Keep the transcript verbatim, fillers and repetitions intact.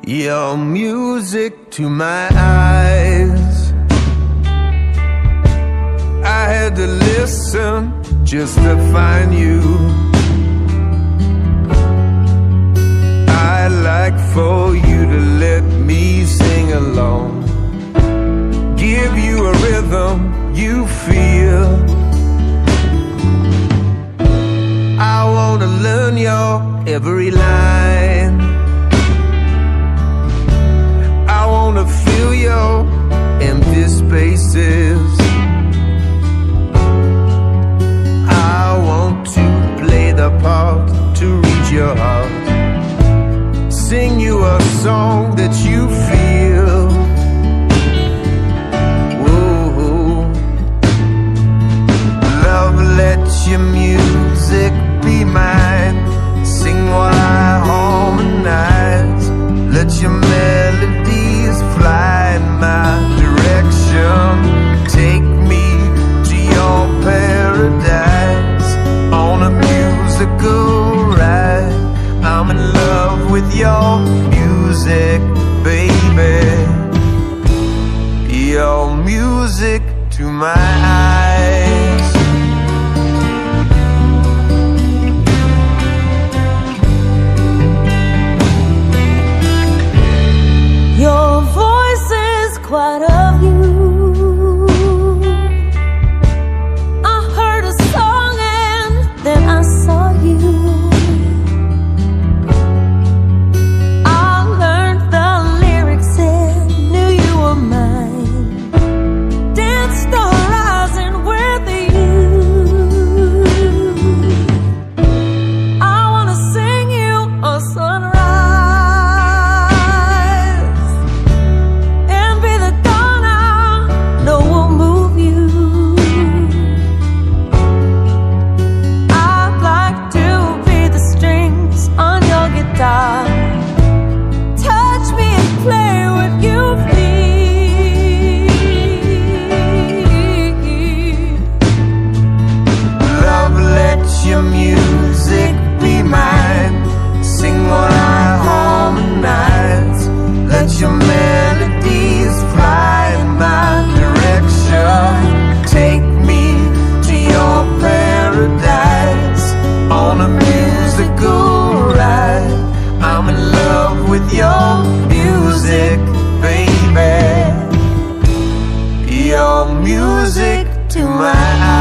Your music to my eyes. I had to listen just to find you. I'd like for you to let me sing along, give you a rhythm you feel. I wanna learn your every line. I wanna fill your empty spaces. I want to play the part to reach your heart, sing you a song that you feel. Whoa. Love, let your music be mine. Sing while I harmonize. Let your melodies fly in my direction. Take me to your paradise on a musical ride. I'm in love with your music, baby. Your music to my eyes. Your voice is quite of you. I heard a song and then I saw you. I learned the lyrics and knew you were mine. Danced the horizon with you. I wanna sing you a sunrise. Touch me and play with you, please. Love, let your music be mine. Sing while I harmonize. Let your melodies fly in my direction. Take me to your paradise on a musical ride. I'm in love with your music, baby. Your music to my eyes.